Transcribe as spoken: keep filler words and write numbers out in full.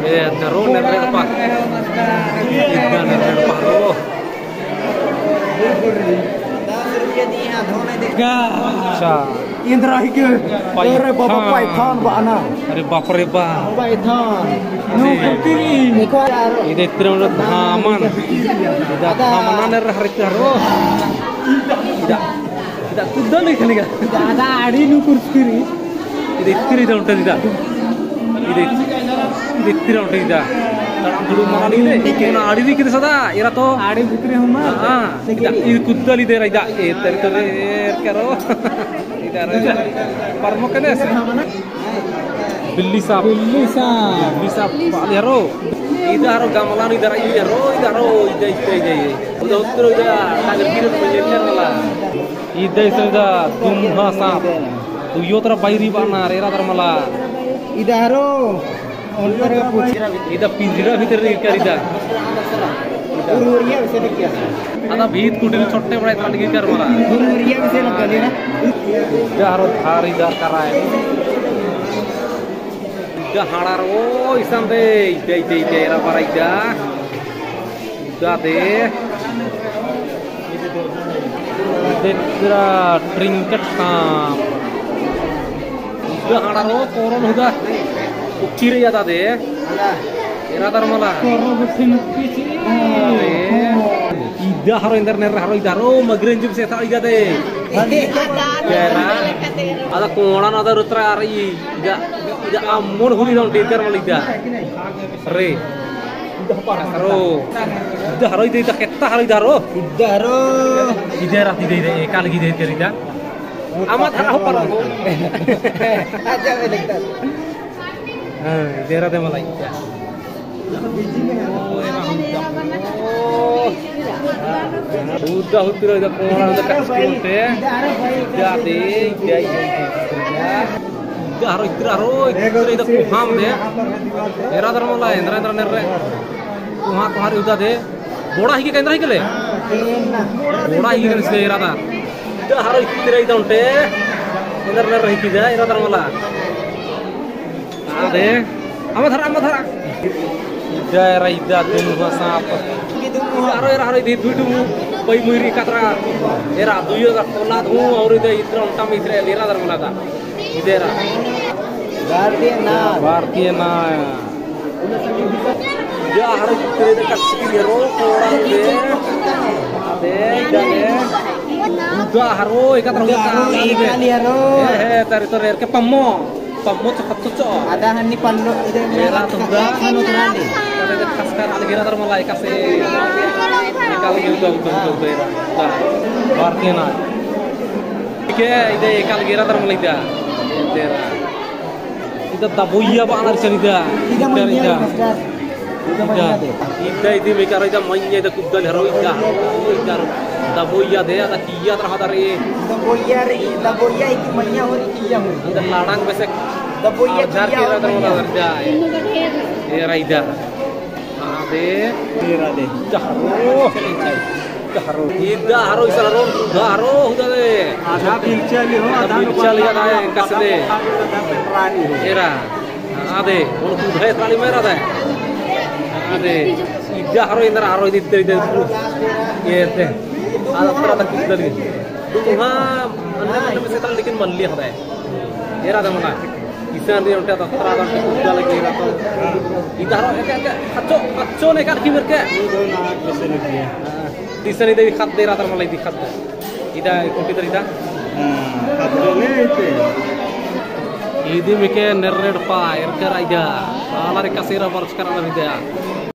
Eh, naro nerret pa. Ida nerret pa ro. अच्छा इंद्रा ही के अरे बाबा पाइथन बाना अरे बाप रे बा पाइथन नो कुटी निको यार इदे तिरमल धामन इदा धामना नर हरितारो इदा इदा कुदन इखनिगा दादा आडी नु कुर्स्किरी इदे तिरि दा उंटा इदा इदे इदे तिरा उंटा इदा तड़म दुडु मानी दे केना आडी दी किते सदा इरा तो आडी भितरे हम हां इदा इ कुदली दे इदा ए तर तर करो इदा रे परमो कने बिल्ली साहब बिल्ली सा बिल्ली साहब पाले रो इदा रो गामलान इदा इदा रो इदा रो इदा इदा इदा उदा उत्तर इदा टागर किरे मेलेर वाला इदा इदा दुम्हा साहब तू यो तरह बाइरी बाना रेरा दरमला इदा रो उनकर का पूछ इदा पिंजरा भीतर रे करिदा उरुरिया से क्या आदा भीत कुटिल छोटे बड़े तलगी कर मारा उरुरिया से लगले ना जारो थारी दा कराए इदा हाड़ार ओ इसान दे इदा इदा इदा एरा पारा इदा इदा दे इदा ट्रिंकेट काम इदा हाड़ार ओ कोरोन हुदा उकिरे यादा दे एरा दरमला कोरो बुथिन पिची इदा हरो इंदर नेर हरो इदा रो मगरेन जुब से था इदा दे एरा ada koran ada rutra ari ida ida amon huli dong deker malida re ida parah ro ida haro ida ida ketta haro ida ro ida ro ida ra ida ida ekal gide kerida amat haro parah aja elekta ah ida ra de malai ida oh emang udah utira ida koran ida kaskin te ida de ida ida ida haro itira ro itira ida kuham de era darmala endra endra nerre kuha kuhar uda de boda hi ke kendra hi kele boda hi ke se era da ida haro itira ida unte endra nerre hi kida era darmala ade amadhara amadhara ida era ida dunu masa apa haro era haro ida dudu pai muiri katra era duyo da kola du aur ida itira unta me itira era darmala da idera भारतीय ना भारतीय ना ya harus kita kasih hero orang deh ade jane udah harus ikat rambut kali hero eh teritori ke pamo pamo cepat cocok ada hani pando ide merah tuh hanu terani kita kasar lagi rata mulai kasih kali juga udah udah udah भारतीय ना oke ide kali rata mulai dah idera ida daboya ba anar cerita ida ida ida ida itu mereka ida mainnya ida kudal hero ida ida daboya de ada kia terhadap ini daboya re daboya itu mainnya hori kia ada ladang besek daboya jar kira terhadap ida era ida ade era de jahro jahro ida haro isaro jahro udah deh ada pilcali ho ada pilcali ada kasih era ade untuk udah terlalu merah deh ade ida haro indra haro ini dari dari dulu ya deh ada terada kita lagi tuh anda anda bisa terlalu bikin melihat deh era ada mana isan dia untuk terada kita lagi era tuh ida haro kayak kayak kacau kacau nih kan kiber kayak di sana itu dikat deh rata mulai dikat deh ida komputer ida ini mereka nerred pa, erker aja, malah mereka sih rapor sekarang ada